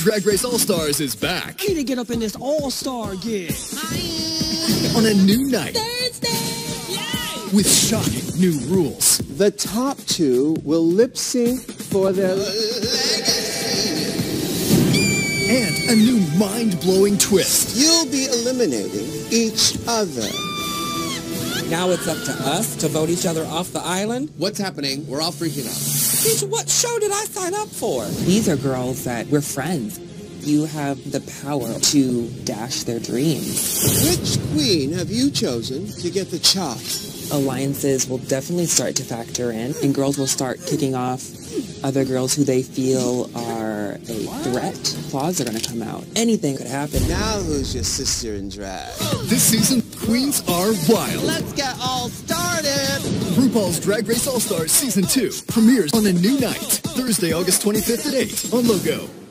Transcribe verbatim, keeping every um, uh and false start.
Drag Race All-Stars is back. I need to get up in this All-Star gig. On a new night. Thursday! Yay! With shocking new rules. The top two will lip sync for their... And a new mind-blowing twist. You'll be eliminating each other. Now it's up to us to vote each other off the island? What's happening? We're all freaking out. Bitch, what show did I sign up for? These are girls that we're friends. You have the power to dash their dreams. Which queen have you chosen to get the chop? Alliances will definitely start to factor in, and girls will start kicking off other girls who they feel are a threat. Claws are going to come out. Anything could happen. Now who's your sister in drag? This season, queens are wild. Let's get all started! RuPaul's Drag Race All-Stars Season two premieres on a new night, Thursday, August twenty-fifth at eight on Logo.